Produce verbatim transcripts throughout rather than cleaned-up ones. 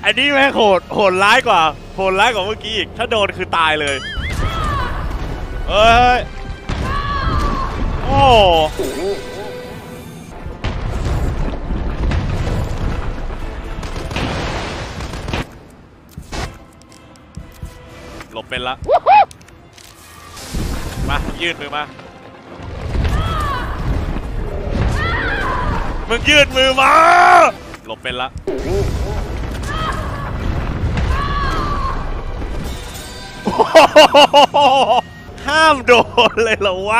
อันนี้แม่งโหดโหดร้ายกว่าโหดร้ายกว่าเมื่อกี้อีกถ้าโดนคือตายเลยเฮ้ยโอ้หลบเป็นละมายืดมือมามึงยืดมือมาหลบเป็นละห้ามโดนเลยเหรอวะ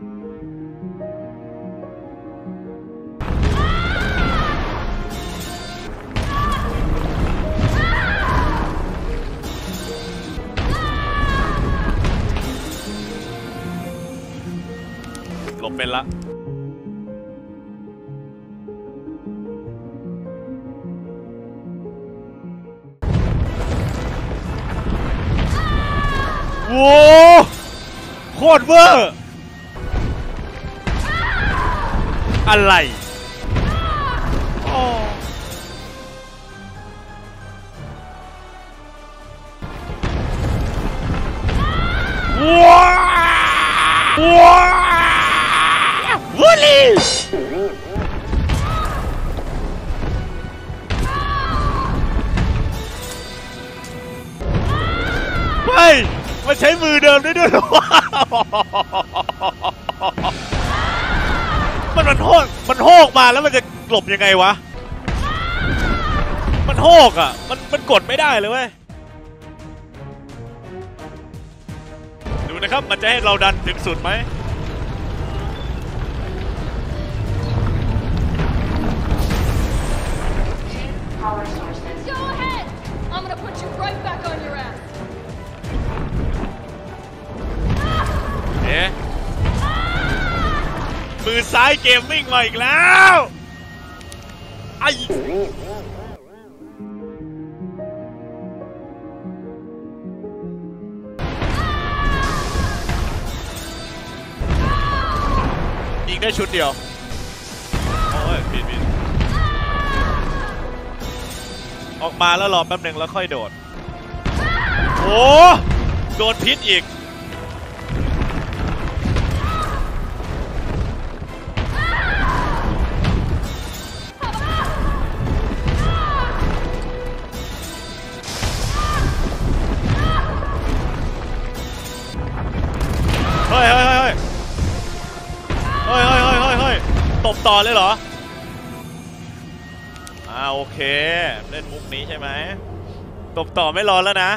หลบเป็นละโว้โคตรเวอร์อะไรโอ้ว้าวว้าววูลี่เฮ้ยมันใช้มือเดิมได้ด้วยหรอมันมันโหกมันโหกมาแล้วมันจะหลบยังไงวะมันโหกอ่ะมันมันกดไม่ได้เลยเว้ยดูนะครับมันจะให้เราดันถึงสุดไหมมือซ้ายเกมมิ่งมาอีกแล้วไอ้ยิงได้ชุดเดียวโอ้ยผิดผิดออกมาแล้วรอแป๊บหนึ่งแล้วค่อยโดดโอ้โดนพิษอีกเฮ้ยเฮ้ยเฮ้ยเฮ้ยเฮ้ยเฮ้ยเฮ้ยเฮ้ยตบต่อเลยเหรออ่าโอเคเล่นมุกนี้ใช่ไหมตบต่อไม่รอแล้วนะ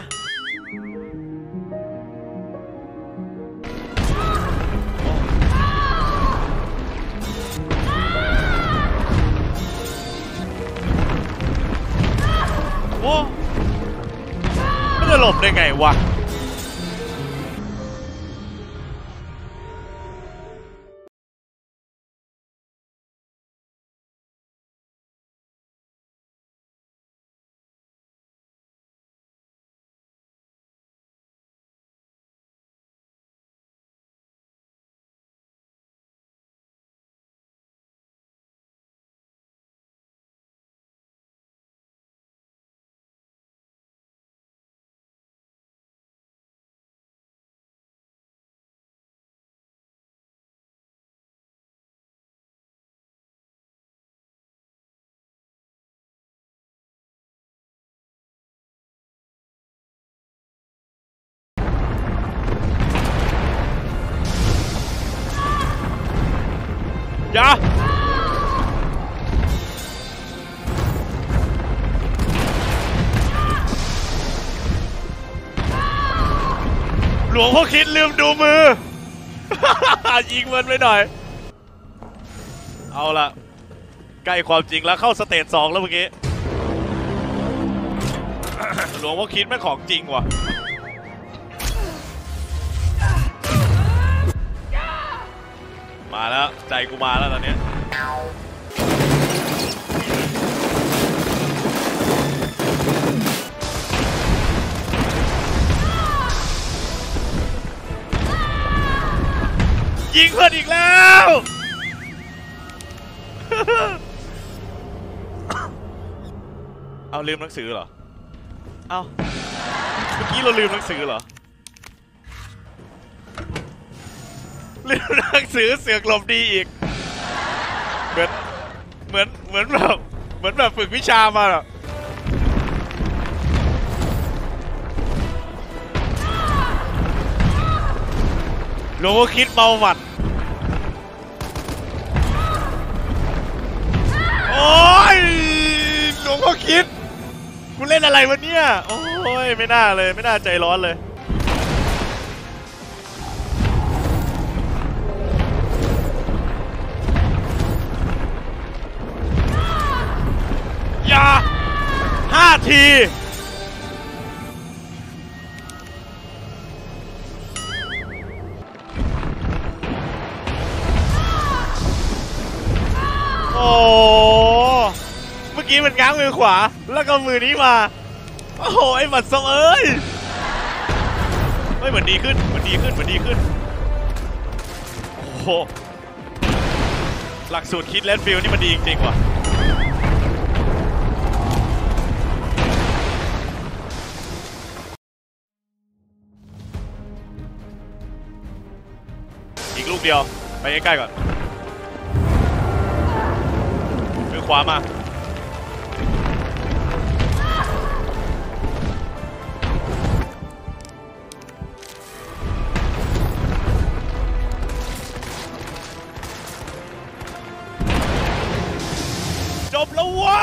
โอ้ไม่จะหลบได้ไงวะอย่าหลวงพ่อคิดลืมดูมือ ยิงมันไปหน่อยเอาละใกล้ความจริงแล้วเข้าสเตจสองแล้วเมื่อกี้ หลวงพ่อคิดไม่ของจริงว่ะมาแล้วใจกูมาแล้วตอนนี้ยิงเพื่อนอีกแล้ว เอาลืมหนังสือเหรอเอ้าเมื่อกี้เราลืมหนังสือเหรอลืมหนังสือเสือกหลบดีอีกเหมือนเหมือนเหมือนแบบเหมือนแบบฝึกวิชามาอะหลวงพ่อคิดเมาหมัดโอ้ยหลวงพ่อคิดกูเล่นอะไรวะเนี่ยโอ้ยไม่น่าเลยไม่น่าใจร้อนเลยอย่าห้าทีโอ้เมื่อกี้มันง้างมือขวาแล้วก็มือนี้มาโอ้โหไอ้หมัดทรงเอ้ยไม่เหมือนดีขึ้นเหมือนดีขึ้นเหมือนดีขึ้นโอ้โหหลักสูตรคิดแลนด์ฟิลนี่มันดีจริงๆว่ะอีกลูกเดียวไปใกล้ๆก่อนมือขวามาจบแล้วว้า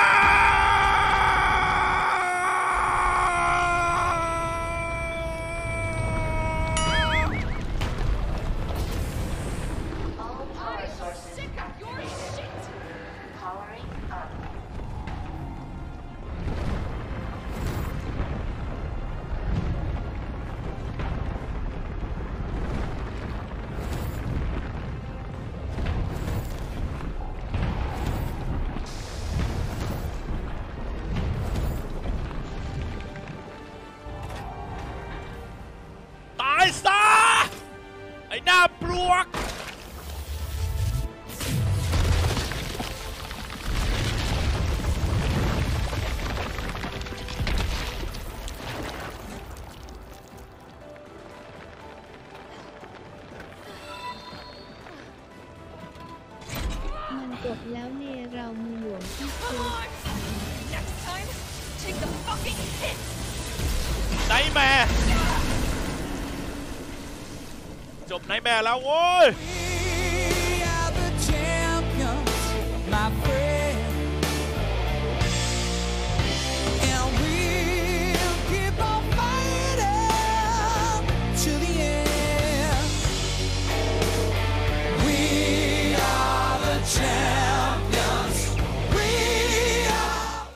ตายซะไอ้หน้าปลวกมันจบแล้วเนเรามีหลวงพี่คุก Next time, take the fucking hit. ไนท์แมร์จบไนท์แมร์แล้วโว้ย